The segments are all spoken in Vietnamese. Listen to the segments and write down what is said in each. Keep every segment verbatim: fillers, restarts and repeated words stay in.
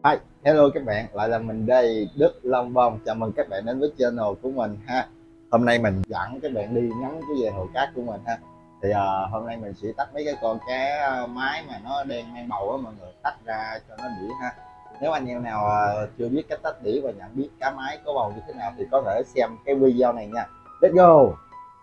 Hi, hello các bạn, lại là mình đây, Đức Long Bông. Chào mừng các bạn đến với channel của mình ha. Hôm nay mình dẫn các bạn đi ngắm cái về hồ cát của mình ha. Thì uh, hôm nay mình sẽ tách mấy cái con cá mái mà nó đang mang bầu á mọi người, tách ra cho nó đĩa ha. Nếu anh em nào uh, chưa biết cách tách đĩa và nhận biết cá mái có bầu như thế nào thì có thể xem cái video này nha. Let's go.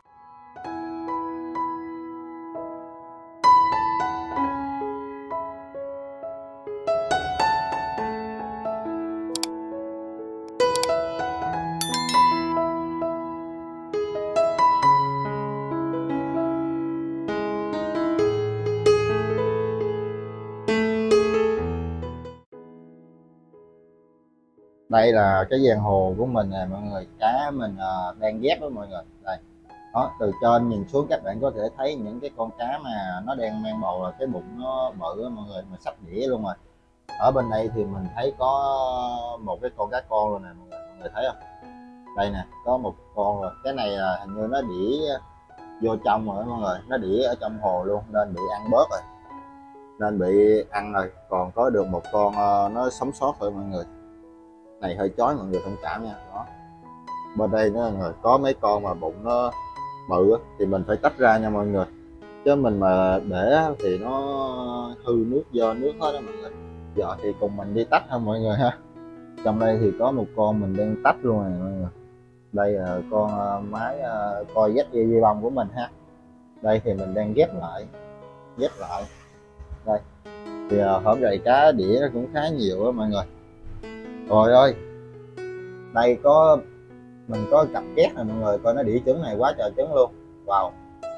Đây là cái giang hồ của mình nè mọi người, cá mình uh, đang ghép đó mọi người. Đây, đó, từ trên nhìn xuống các bạn có thể thấy những cái con cá mà nó đang mang bầu là cái bụng nó bự đó mọi người, mà sắp đĩa luôn rồi. Ở bên đây thì mình thấy có một cái con cá con rồi nè mọi người, mọi người thấy không? Đây nè, có một con rồi. Cái này là hình như nó đĩa vô trong rồi đó mọi người, nó đĩa ở trong hồ luôn nên bị ăn bớt rồi, nên bị ăn rồi. Còn có được một con uh, nó sống sót thôi mọi người. Này hơi chói mọi người thông cảm nha. Đó, bên đây nó rồi có mấy con mà bụng nó bự thì mình phải tách ra nha mọi người, chứ mình mà để thì nó hư nước, do nước hết đó mọi người. Giờ thì cùng mình đi tách ha mọi người ha. Trong đây thì có một con mình đang tách luôn này mọi người. Đây là con mái coi dắt dây dây bông của mình ha. Đây thì mình đang ghép lại ghép lại đây thì hôm nay cá đĩa nó cũng khá nhiều đó mọi người. Rồi ơi, đây có mình có cặp két này mọi người, coi nó đĩa trứng này quá trời trứng luôn. Wow.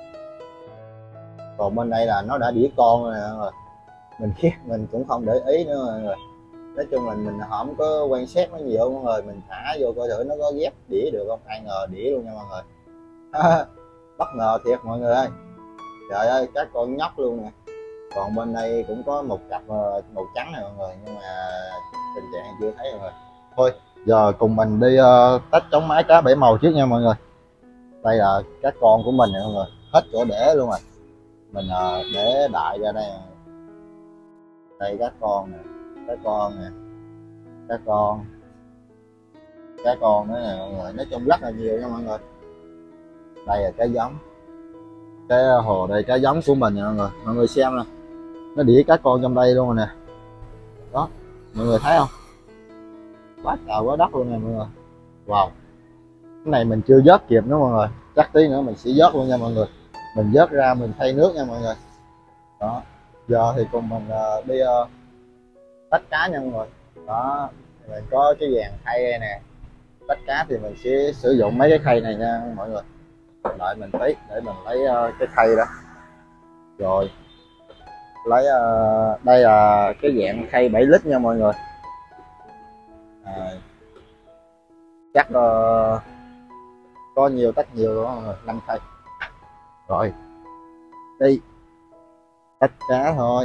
Còn bên đây là nó đã đĩa con rồi nè mọi người. Mình khiết mình cũng không để ý nữa mọi người. Nói chung là mình không có quan sát nó nhiều mọi người, mình thả vô coi thử nó có ghép đĩa được không. Ai ngờ đĩa luôn nha mọi người. Bất ngờ thiệt mọi người ơi. Trời ơi, các con nhóc luôn nè. Còn bên đây cũng có một cặp màu trắng này mọi người, nhưng mà tình trạng chưa thấy mọi người. Thôi giờ cùng mình đi uh, tách trống mái cá bảy màu trước nha mọi người. Đây là các con của mình nè mọi người, hết chỗ để luôn rồi. Mình uh, để đại ra đây. Đây các con nè, các con nè, các con các con nữa nè mọi người, nói chung rất là nhiều nha mọi người. Đây là cái giống, cái hồ đây cá giống của mình nè mọi người, mọi người xem nè, nó đĩa các con trong đây luôn rồi nè. Đó, mọi người thấy không, quá trời quá đất luôn nè mọi người. Wow, cái này mình chưa vớt kịp nữa mọi người, chắc tí nữa mình sẽ vớt luôn nha mọi người. Mình vớt ra mình thay nước nha mọi người. Đó, giờ thì cùng mình uh, đi uh, tách cá nha mọi người. Đó, mình có cái dàn khay đây nè. Tách cá thì mình sẽ sử dụng mấy cái khay này nha mọi người. Đợi mình tí để mình lấy uh, cái khay đó. Rồi lấy uh, đây là cái dạng khay bảy lít nha mọi người. À, chắc uh, có nhiều tách nhiều luôn mọi người, năm khay. Rồi đi tách cá thôi.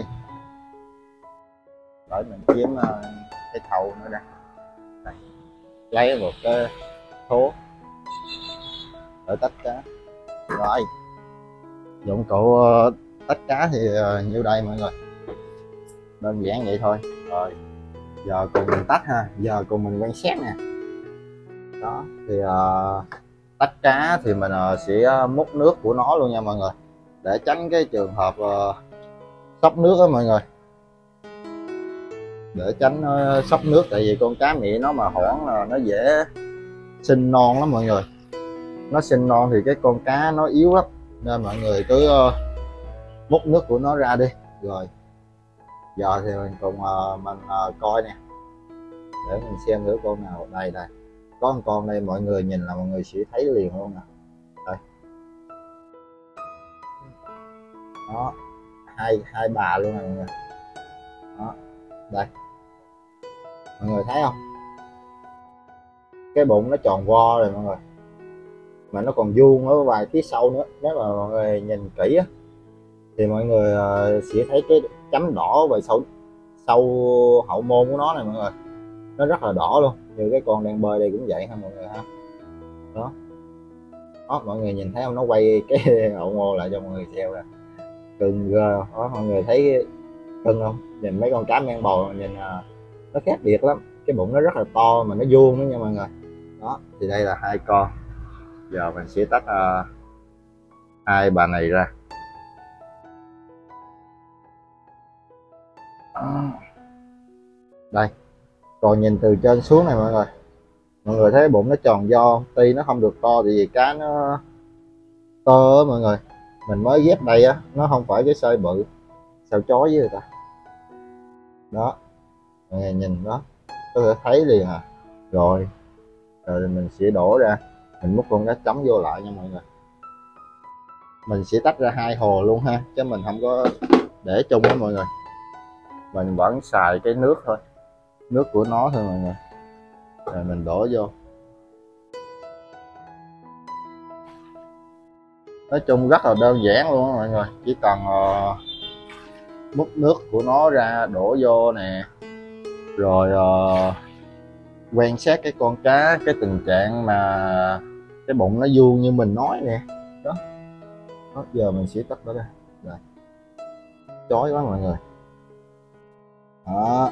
Đợi mình kiếm uh, cái thầu nữa ra. Đây, lấy một cái thố để tách cá. Rồi dụng cụ uh, tách cá thì uh, như đây mọi người, đơn giản vậy thôi. Rồi giờ cùng mình tách ha, giờ cùng mình quan sát nè. Đó thì uh, tách cá thì mình uh, sẽ múc nước của nó luôn nha mọi người, để tránh cái trường hợp uh, sốc nước đó mọi người, để tránh uh, sốc nước. Tại vì con cá mẹ nó mà hoảng là nó dễ sinh non lắm mọi người, nó sinh non thì cái con cá nó yếu lắm, nên mọi người cứ uh, múc nước của nó ra đi. Rồi giờ thì mình cùng uh, mình uh, coi nè, để mình xem thử con nào. Đây đây, có một con đây mọi người nhìn là mọi người sẽ thấy liền luôn nè. Đây, đó, hai hai bà luôn nè mọi người. Đó, đây mọi người thấy không, cái bụng nó tròn vo rồi mọi người, mà nó còn vuông ở vài phía sau nữa. Nếu mà mọi người nhìn kỹ á, thì mọi người uh, sẽ thấy cái chấm đỏ về sau sau hậu môn của nó này mọi người, nó rất là đỏ luôn. Như cái con đang bơi đây cũng vậy ha mọi người ha. Đó, đó mọi người nhìn thấy không, nó quay cái hậu môn lại cho mọi người xem nè, cưng ghê. Đó mọi người thấy cưng không, nhìn mấy con cá mang bầu nhìn uh, nó khác biệt lắm, cái bụng nó rất là to mà nó vuông nữa nha mọi người. Đó thì đây là hai con. Giờ mình sẽ tách uh, hai bà này ra. Đây, còn nhìn từ trên xuống này mọi người, mọi người thấy bụng nó tròn vo, tuy nó không được to thì vì cá nó to á mọi người, mình mới ghép đây á, nó không phải cái size bự, sao chói với người ta. Đó mọi người nhìn đó, có thể thấy liền à. Rồi rồi mình sẽ đổ ra, mình múc con cá chấm vô lại nha mọi người. Mình sẽ tách ra hai hồ luôn ha, chứ mình không có để chung với mọi người, mình vẫn xài cái nước thôi, nước của nó thôi mọi người. Rồi mình đổ vô, nói chung rất là đơn giản luôn á mọi người, chỉ cần uh, múc nước của nó ra đổ vô nè, rồi uh, quan sát cái con cá, cái tình trạng mà cái bụng nó vuông như mình nói nè. Đó, đó giờ mình sẽ tách nó ra. Rồi, chói quá mọi người. Đó,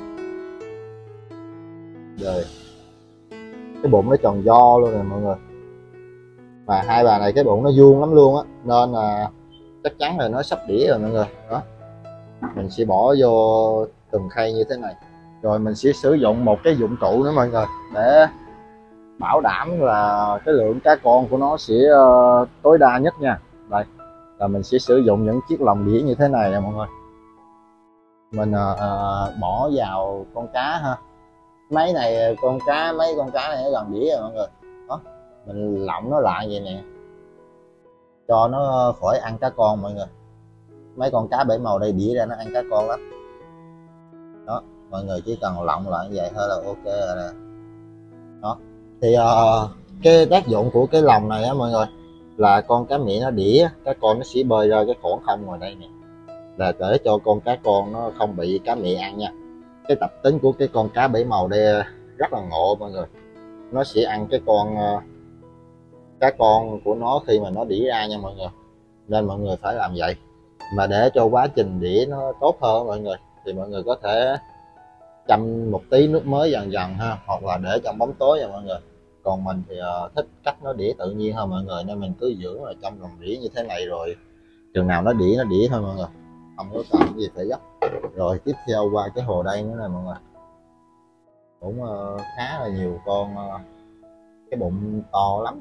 rồi cái bụng nó tròn vo luôn nè mọi người, và hai bà này cái bụng nó vuông lắm luôn á, nên là chắc chắn là nó sắp đĩa rồi mọi người. Đó, mình sẽ bỏ vô từng khay như thế này, rồi mình sẽ sử dụng một cái dụng cụ nữa mọi người, để bảo đảm là cái lượng cá con của nó sẽ uh, tối đa nhất nha. Đây là mình sẽ sử dụng những chiếc lồng đĩa như thế này nè mọi người. Mình uh, uh, bỏ vào con cá ha, mấy này con cá, mấy con cá này nó gần đĩa rồi mọi người. Đó, mình lỏng nó lại vậy nè, cho nó khỏi ăn cá con mọi người. Mấy con cá bảy màu đây đĩa ra nó ăn cá con lắm. Đó, mọi người chỉ cần lỏng lại như vậy thôi là ok rồi nè. Đó thì uh, cái tác dụng của cái lồng này á mọi người, là con cá mẹ nó đĩa, cá con nó sẽ bơi ra cái khoảng không ngoài đây nè, là để cho con cá con nó không bị cá mẹ ăn nha. Cái tập tính của cái con cá bảy màu đây rất là ngộ mọi người, nó sẽ ăn cái con uh, cá con của nó khi mà nó đĩa ra nha mọi người, nên mọi người phải làm vậy. Mà để cho quá trình đĩa nó tốt hơn mọi người, thì mọi người có thể chăm một tí nước mới dần dần ha, hoặc là để trong bóng tối nha mọi người. Còn mình thì uh, thích cách nó đĩa tự nhiên hơn mọi người, nên mình cứ giữ ở trong lòng đĩa như thế này, rồi chừng nào nó đĩa nó đĩa thôi mọi người, không có cần gì phải gấp. Rồi tiếp theo qua cái hồ đây nữa này mọi người, cũng uh, khá là nhiều con, uh, cái bụng to lắm,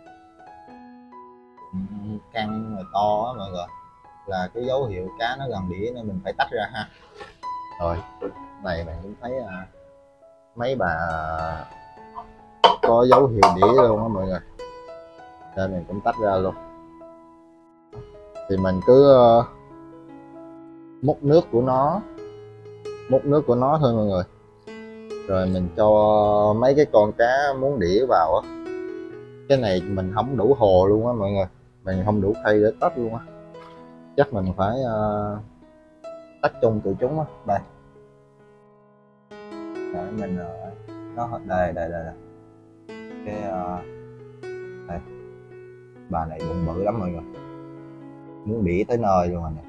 bụng căng mà to á mọi người, là cái dấu hiệu cá nó gần đĩa nên mình phải tách ra ha. Rồi này bạn cũng thấy à, mấy bà có dấu hiệu đĩa luôn á mọi người, nên mình cũng tách ra luôn. Thì mình cứ uh, múc nước của nó, múc nước của nó thôi mọi người, rồi mình cho mấy cái con cá muốn đĩa vào á. Cái này mình không đủ hồ luôn á mọi người, mình không đủ khay để tách luôn á, chắc mình phải uh, tách chung từ chúng á. Đây để mình uh, nó đây đây đây, đây. Cái uh, đây, bà này bụng bự lắm mọi người, muốn đĩa tới nơi luôn rồi nè.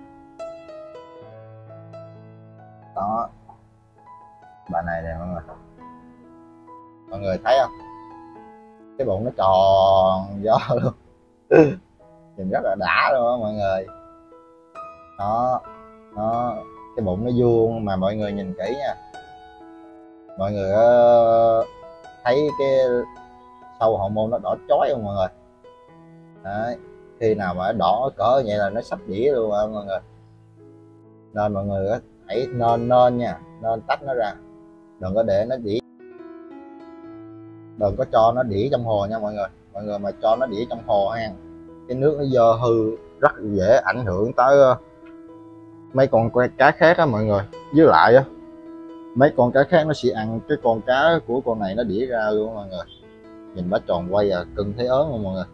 Đó, bà này nè mọi người, mọi người thấy không, cái bụng nó tròn gió luôn nhìn rất là đã luôn á mọi người. Đó, nó cái bụng nó vuông mà mọi người nhìn kỹ nha, mọi người uh, thấy cái sâu hậu môn nó đỏ chói không mọi người. Đấy, khi nào mà đỏ cỡ vậy là nó sắp đĩa luôn rồi mọi người, nên mọi người hãy nên nên nha, nên tách nó ra, đừng có để nó đĩa, đừng có cho nó đĩa trong hồ nha mọi người. Mọi người mà cho nó đĩa trong hồ ha, cái nước nó dơ hư, rất dễ ảnh hưởng tới uh, mấy con cá khác á mọi người. Với lại á, mấy con cá khác nó sẽ ăn cái con cá của con này nó đĩa ra luôn mọi người. Nhìn bá tròn quay à, cưng thấy ớn không mọi người.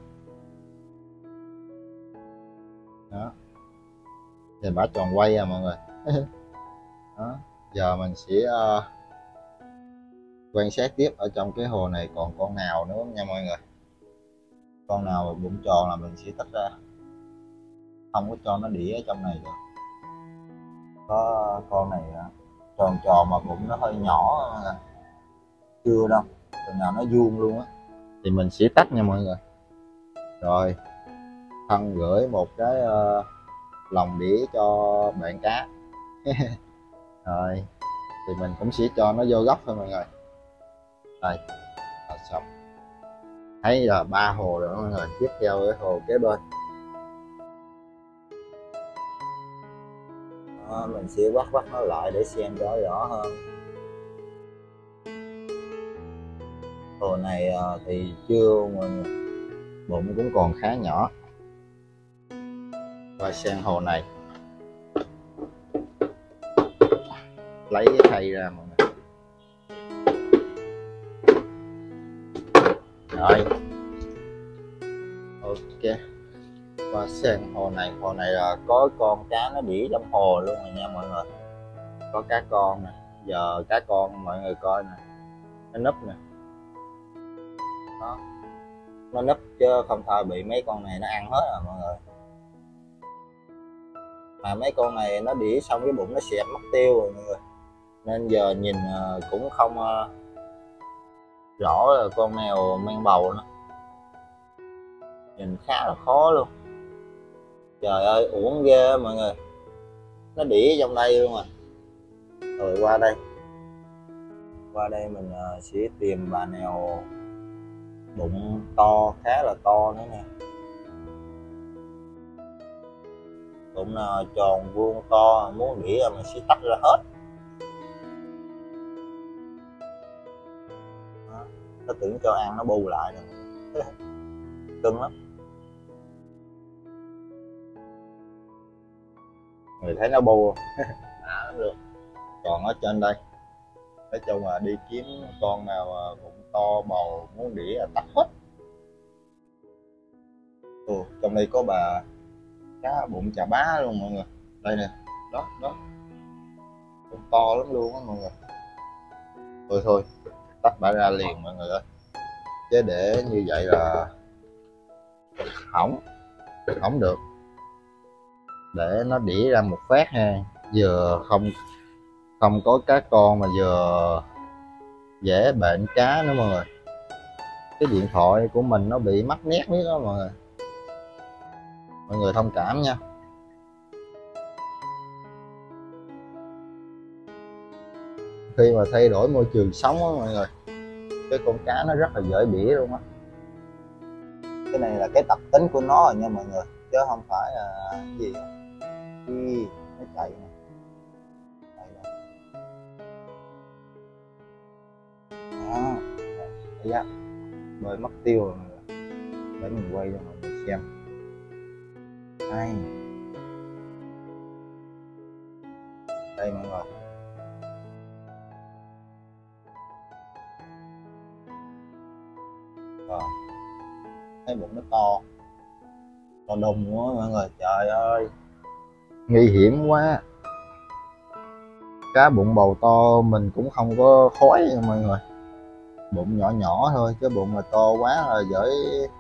Đó, nhìn bả tròn quay à mọi người đó, giờ mình sẽ uh, quan sát tiếp ở trong cái hồ này còn con nào nữa nha mọi người. Con nào bụng tròn là mình sẽ tách ra, không có cho nó đĩa ở trong này được. Có con này tròn tròn mà bụng nó hơi nhỏ, chưa đâu, chừng nào nó vuông luôn á thì mình sẽ tách nha mọi người. Rồi Thân gửi một cái uh, lòng đĩa cho bạn cá. Rồi thì mình cũng sẽ cho nó vô góc thôi mọi người. Đây là xong, thấy là ba hồ rồi mọi người. Tiếp theo cái hồ kế bên đó, mình sẽ quắt quắt nó lại để xem cho rõ hơn. Hồ này uh, thì chưa mọi người, bụng cũng còn khá nhỏ. Và sang hồ này lấy cái khay ra mọi người. Rồi ok, và sang hồ này, hồ này là có con cá nó đỉ trong hồ luôn rồi nha mọi người. Có cá con nè, giờ cá con mọi người coi nè, nó núp nè đó, nó núp chứ không thôi bị mấy con này nó ăn hết rồi mọi người. Mà mấy con này nó đỉ xong cái bụng nó xẹp mất tiêu rồi mọi người, nên giờ nhìn cũng không rõ là con nào mang bầu nữa, nhìn khá là khó luôn. Trời ơi uổng ghê mọi người, nó đỉ trong đây luôn à. Rồi qua đây, qua đây mình sẽ tìm bà nào bụng to, khá là to nữa nè. Bụng nào tròn vuông to muốn đĩa là mình sẽ tách ra hết. Đó, nó tưởng cho ăn nó bù lại rồi. Cưng lắm. Người thấy nó bù à, lắm luôn. Còn ở trên đây nói chung là đi kiếm con nào bụng to bầu muốn đĩa tách hết. Ừ, trong đây có bà cá bụng chà bá luôn mọi người. Đây nè, đó đó, bụng to lắm luôn á mọi người. Thôi thôi tách bả ra liền mọi người ơi, chứ để như vậy là hỏng hỏng được. Để nó đĩa ra một phát ha, vừa không không có cá con mà vừa dễ bệnh cá nữa mọi người. Cái điện thoại của mình nó bị mắc nét miết đó mọi người, mọi người thông cảm nha. Khi mà thay đổi môi trường sống á mọi người, cái con cá nó rất là dễ bỉa luôn á. Cái này là cái tập tính của nó rồi nha mọi người, chứ không phải là cái gì. Khi nó chạy nè, chạy nè. Đó, thấy á, bơi mất tiêu rồi. Để mình quay cho mọi người xem. Đây, đây mọi người. Rồi, thấy bụng nó to, to đùng quá mọi người. Trời ơi, nguy hiểm quá. Cá bụng bầu to mình cũng không có khói nha mọi người, bụng nhỏ nhỏ thôi, chứ bụng mà to quá là dễ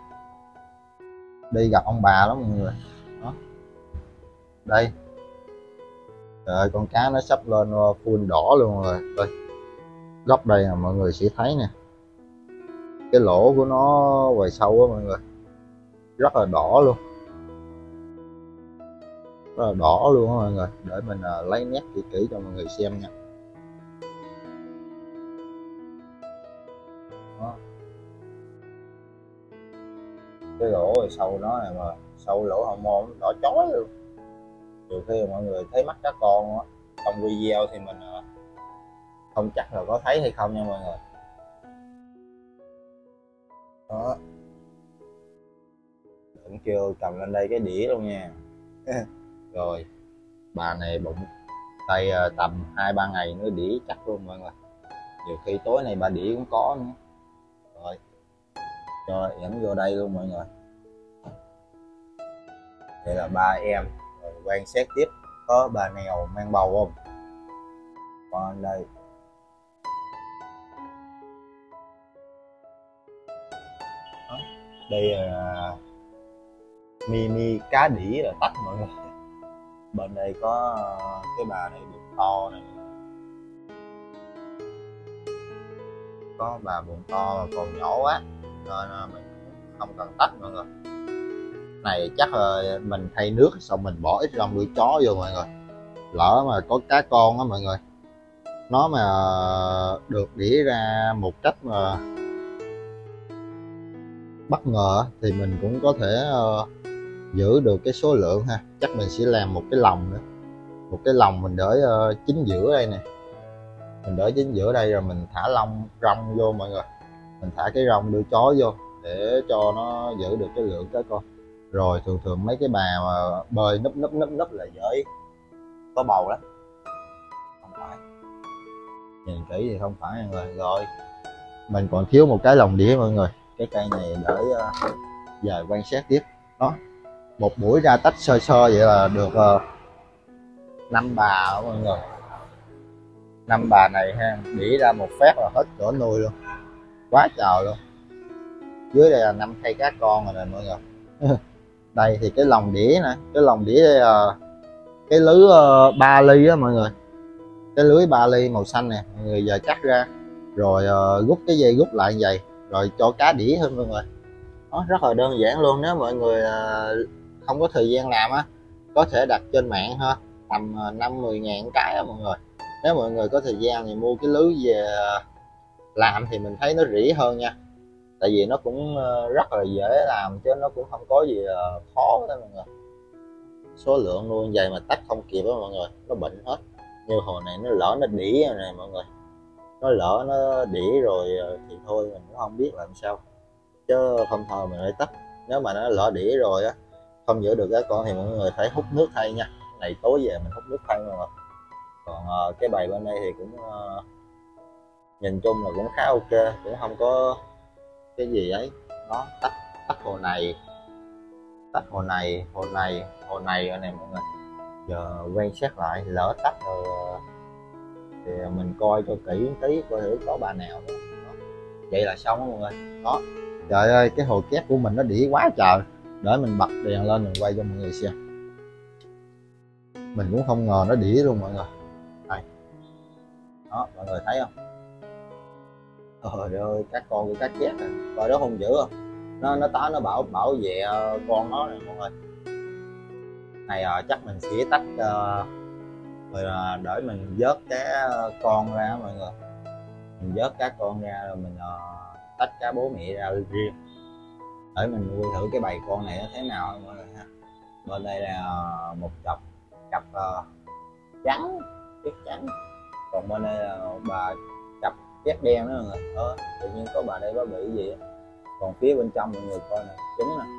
đi gặp ông bà lắm mọi người. Đó, đây. Trời ơi, con cá nó sắp lên full đỏ luôn rồi. Đây, góc đây là mọi người sẽ thấy nè, cái lỗ của nó ngoài sâu á mọi người, rất là đỏ luôn, rất là đỏ luôn á mọi người. Để mình uh, lấy nét kỹ kỹ cho mọi người xem nha. Đó, cái lỗ ngoài sâu nó này mà, sâu lỗ hậu môn đỏ chói luôn. Nhiều khi mọi người thấy mắt cá con á, trong video thì mình uh, không chắc là có thấy hay không nha mọi người. Đó, định kêu cầm lên đây cái đĩa luôn nha. Rồi bà này bụng tay tầm hai ba ngày nữa đĩa chắc luôn mọi người, nhiều khi tối nay bà đĩa cũng có nữa. Rồi cho ẻm vô đây luôn mọi người. Đây là ba em. Rồi quan sát tiếp có bà nào mang bầu không. Còn đây đó, đây là mini cá đĩa là tách mọi người. Bên đây có cái bà này bụng to này, có bà bụng to mà còn nhỏ quá nên mình không cần tách mọi người. Này chắc là mình thay nước xong mình bỏ ít rong đuôi chó vô mọi người, lỡ mà có cá con á mọi người, nó mà được đĩa ra một cách mà bất ngờ thì mình cũng có thể uh, giữ được cái số lượng ha. Chắc mình sẽ làm một cái lồng nữa, một cái lồng mình để uh, chính giữa đây nè, mình để chính giữa đây rồi mình thả lông rong vô mọi người, mình thả cái rong đuôi chó vô để cho nó giữ được cái lượng cá con. Rồi thường thường mấy cái bà mà bơi núp núp núp núp là dễ có bầu lắm, không phải, nhìn kỹ thì không phải mọi người. Rồi mình còn thiếu một cái lồng đĩa mọi người, cái cây này để uh, giờ quan sát tiếp đó. Một buổi ra tách sơ sơ vậy là được uh, năm bà đó mọi người. Năm bà này ha, đĩa ra một phát là hết chỗ nuôi luôn, quá trời luôn. Dưới đây là năm cây cá con rồi nè mọi người. Đây thì cái lồng đĩa nè, cái lồng đĩa đây là cái lưới uh, ba ly á mọi người, cái lưới ba ly màu xanh nè mọi người. Giờ cắt ra rồi uh, rút cái dây rút lại như vậy rồi cho cá đĩa hơn mọi người. Nó rất là đơn giản luôn. Nếu mọi người uh, không có thời gian làm á, có thể đặt trên mạng ha, tầm năm mười ngàn cái á mọi người. Nếu mọi người có thời gian thì mua cái lưới về làm thì mình thấy nó rỉ hơn nha, tại vì nó cũng rất là dễ làm chứ nó cũng không có gì khó đó mọi người. Số lượng luôn vậy mà tách không kịp đó mọi người, nó bệnh hết. Như hồi này nó lỡ nó đĩ rồi này mọi người, nó lỡ nó đĩ rồi thì thôi mình cũng không biết làm sao, chứ không thôi mình phải tách. Nếu mà nó lỡ đĩ rồi á, không giữ được cái con thì mọi người phải hút nước thay nha. Này tối về mình hút nước thay mọi người. Còn uh, cái bày bên đây thì cũng uh, nhìn chung là cũng khá ok, cũng không có cái gì ấy. Nó tách tách hồ này, tách hồ này, hồ này, hồ này ở này mọi người. Giờ quan sát lại, lỡ tách rồi uh, thì mình coi cho kỹ một tí coi thử có bà nào nữa. Đó. Vậy là xong đó mọi người. Đó, trời ơi cái hồ kép của mình nó đĩa quá trời. Để mình bật đèn lên mình quay cho mọi người xem. Mình cũng không ngờ nó đĩa luôn mọi người. Đây. Đó mọi người thấy không? Trời ơi các con của cá chép này, coi đó hung dữ không? Nó nó tới nó bảo bảo vệ con nó này mọi người. Này à, chắc mình sẽ tách uh, rồi uh, để mình vớt cá con ra mọi người. Mình vớt cá con ra rồi mình uh, tách cá bố mẹ ra riêng để mình nuôi thử cái bầy con này nó thế nào mọi người ha. Bên đây là uh, một cặp cặp uh, trắng, chép trắng. Còn bên đây là bà cặp chép đen đó mọi người. Ờ, tự nhiên có bà đây có bị gì á. Còn phía bên trong mọi người coi nè, trứng nè.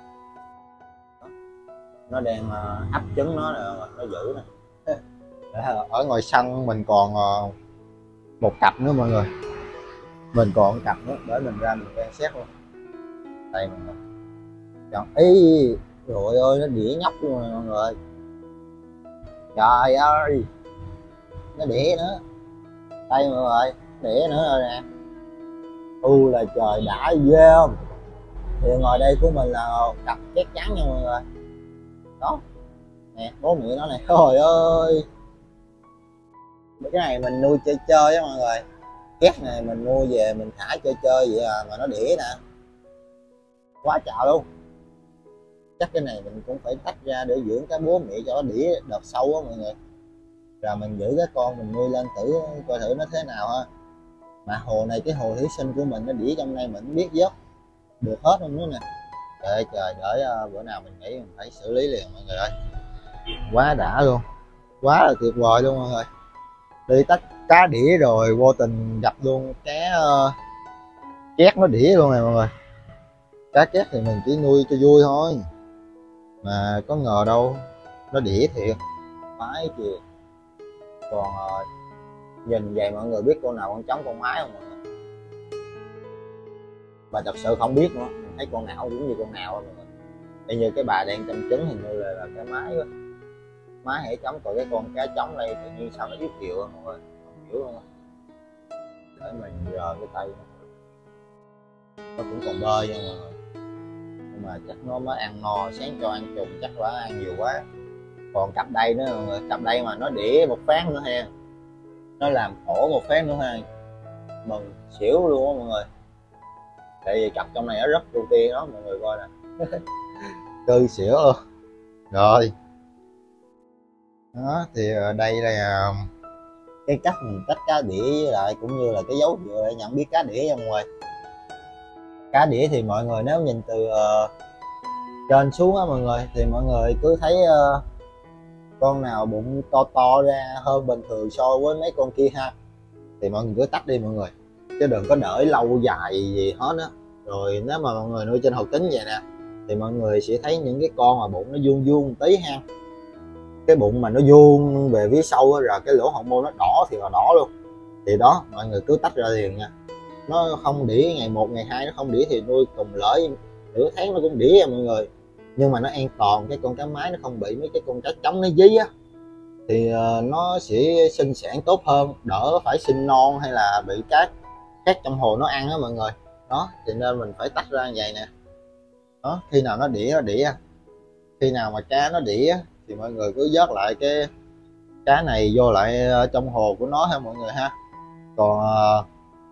Nó đang uh, ấp trứng nó nè, nó giữ nè. Ở ngoài sân mình còn uh, một cặp nữa mọi người. Mình còn một cặp nữa để mình ra mình quan sát luôn. Đây mọi người. Chọn ý, trời ơi nó đĩa nhóc luôn rồi mọi người. Trời ơi, nó đĩa nữa. Đây mọi người, đĩa nữa rồi nè. U là trời đã ghê không. Thì ngoài đây của mình là cặp chép trắng nha mọi người. Đó nè, bố mẹ nó này. Trời ơi, cái này mình nuôi chơi chơi á mọi người. Két này mình mua về mình thả chơi chơi vậy à, mà nó đĩa nè, quá trời luôn. Chắc cái này mình cũng phải tách ra để dưỡng cái bố mẹ cho nó đĩa đợt sâu á mọi người. Rồi mình giữ cái con mình nuôi lên thử coi thử nó thế nào ha. Mà hồ này cái hồ thủy sinh của mình nó đĩa trong đây mình không biết vớt được hết không nữa nè. Trời ơi trời, để uh, bữa nào mình nghĩ mình phải xử lý liền mọi người ơi. Quá đã luôn, quá là tuyệt vời luôn mọi người. Đi tách cá đĩa rồi vô tình gặp luôn cá uh, chét nó đĩa luôn này mọi người. Cá chét thì mình chỉ nuôi cho vui thôi, mà có ngờ đâu nó đĩa thiệt, phải kìa. Còn uh, nhìn vậy mọi người biết con nào con trống con mái không mọi người? Và thật sự không biết nữa, mình thấy con nào cũng như con nào mọi người. Y như cái bà đang chăm trứng hình như là, là cái mái đó. Mái hãy trống, còn cái con cá trống đây tự nhiên sao nó yếu chịu mọi người, không hiểu luôn. Để mình rờ cái tay nó cũng còn bơi nha mọi người, nhưng mà chắc nó mới ăn no, sáng cho ăn trùng chắc là ăn nhiều quá. Còn cặp đây nữa mọi người, cặp đây mà nó đĩa một phát nữa ha, nó làm khổ một phát nữa ha. mừng xỉu luôn á mọi người, tại vì cặp trong này nó rất ưu tiên đó mọi người coi nè. Cư xỉu luôn. Rồi đó thì đây là cái cách mình tách cá đĩa với lại cũng như là cái dấu hiệu để nhận biết cá đĩa nha mọi người. Cá đĩa thì mọi người nếu nhìn từ uh, trên xuống á mọi người, thì mọi người cứ thấy uh, con nào bụng to to ra hơn bình thường so với mấy con kia ha, thì mọi người cứ tách đi mọi người, chứ đừng có đợi lâu dài gì hết á. Rồi nếu mà mọi người nuôi trên hồ kính vậy nè, thì mọi người sẽ thấy những cái con mà bụng nó vuông vuông một tí ha, cái bụng mà nó vuông về phía sau á, rồi cái lỗ hậu môn nó đỏ thì là đỏ luôn, thì đó mọi người cứ tách ra liền nha. Nó không đĩa ngày một ngày hai nó không đĩa thì nuôi cùng lỡ nửa tháng nó cũng đĩa nha mọi người, nhưng mà nó an toàn, cái con cá mái nó không bị mấy cái con cá trống nó dí á, thì uh, nó sẽ sinh sản tốt hơn, đỡ phải sinh non hay là bị cá khác trong hồ nó ăn á mọi người. Đó thì nên mình phải tách ra như vậy nè. Đó, khi nào nó đĩa nó đĩa, khi nào mà cá nó đĩa thì mọi người cứ vớt lại cái cá này vô lại trong hồ của nó ha mọi người ha. Còn uh,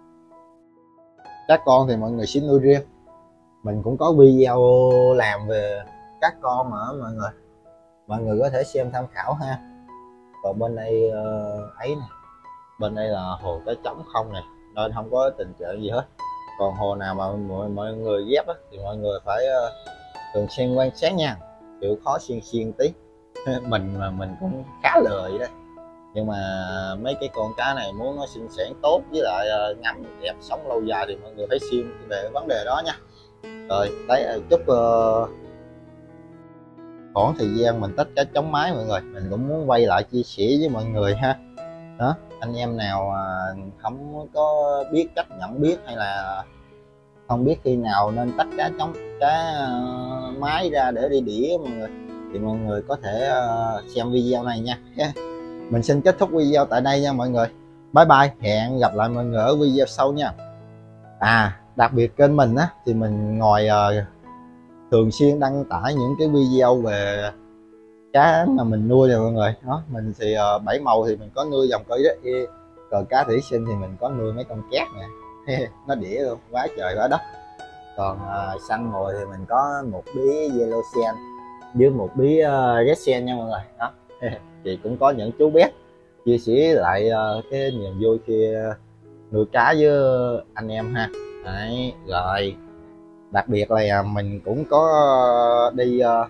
các con thì mọi người sẽ nuôi riêng, mình cũng có video làm về các con mà mọi người, mọi người có thể xem tham khảo ha. Còn bên đây uh, ấy nè, bên đây là hồ cá trống không nè, nên không có tình trạng gì hết. Còn hồ nào mà mọi, mọi người ghép á, thì mọi người phải uh, thường xuyên quan sát nha, chịu khó xiên xiên tí. mình mà mình cũng khá lười vậy đó, nhưng mà mấy cái con cá này muốn nó sinh sản tốt với lại uh, ngắm đẹp sống lâu dài thì mọi người phải xiên về vấn đề đó nha. Rồi đấy, chúc uh, khoảng thời gian mình tách cá trống mái mọi người, mình cũng muốn quay lại chia sẻ với mọi người ha. Đó, anh em nào không có biết cách nhận biết hay là không biết khi nào nên tách cá trống cá mái ra để đi đĩa mọi người, thì mọi người có thể xem video này nha. Mình xin kết thúc video tại đây nha mọi người, bye bye, hẹn gặp lại mọi người ở video sau nha. À đặc biệt kênh mình á thì mình ngoài uh, thường xuyên đăng tải những cái video về cá mà mình nuôi nè mọi người. Đó mình thì uh, bảy màu thì mình có nuôi dòng cỡ đó, còn cá thủy sinh thì mình có nuôi mấy con cát nè. Nó đĩa luôn, quá trời quá đất. Còn uh, săn mồi thì mình có một bí yellow sen với một bí uh, red sen nha mọi người. Đó thì cũng có những chú bé chia sẻ lại uh, cái niềm vui khi uh, nuôi cá với anh em ha. Đấy, rồi đặc biệt là mình cũng có đi uh,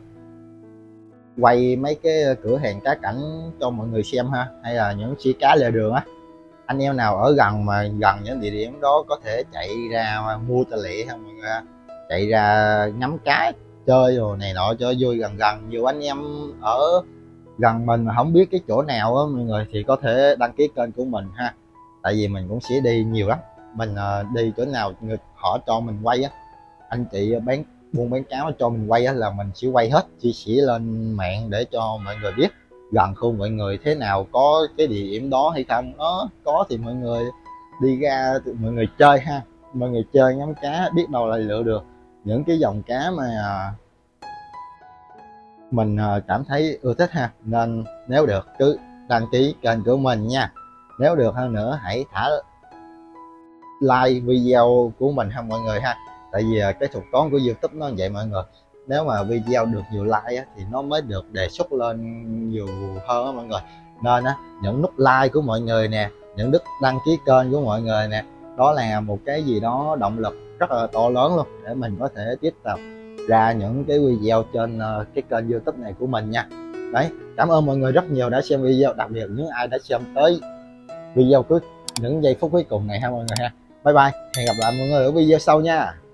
quay mấy cái cửa hàng cá cảnh cho mọi người xem ha, hay là những xỉ cá lề đường á, anh em nào ở gần mà gần những địa điểm đó có thể chạy ra mua cho lẹ ha mọi người, chạy ra ngắm cá chơi rồi này nọ cho vui gần gần. Nhiều anh em ở gần mình mà không biết cái chỗ nào á mọi người thì có thể đăng ký kênh của mình ha, tại vì mình cũng sẽ đi nhiều lắm, mình uh, đi chỗ nào người họ cho mình quay á, anh chị bán buôn bán cá cho mình quay á là mình sẽ quay hết, chia sẻ lên mạng để cho mọi người biết gần khu mọi người thế nào có cái địa điểm đó hay không. Nó có thì mọi người đi ra mọi người chơi ha, mọi người chơi ngắm cá biết đâu lại lựa được những cái dòng cá mà mình cảm thấy ưa thích ha. Nên nếu được cứ đăng ký kênh của mình nha, nếu được hơn nữa hãy thả like video của mình ha mọi người ha, tại vì cái thuật toán của YouTube nó như vậy mọi người, nếu mà video được nhiều like á, thì nó mới được đề xuất lên nhiều hơn á mọi người. Nên á, những nút like của mọi người nè, những nút đăng ký kênh của mọi người nè, đó là một cái gì đó động lực rất là to lớn luôn để mình có thể tiếp tục ra những cái video trên uh, cái kênh YouTube này của mình nha. Đấy, cảm ơn mọi người rất nhiều đã xem video, đặc biệt những ai đã xem tới video cuối những giây phút cuối cùng này ha mọi người ha. Bye bye, hẹn gặp lại mọi người ở video sau nha.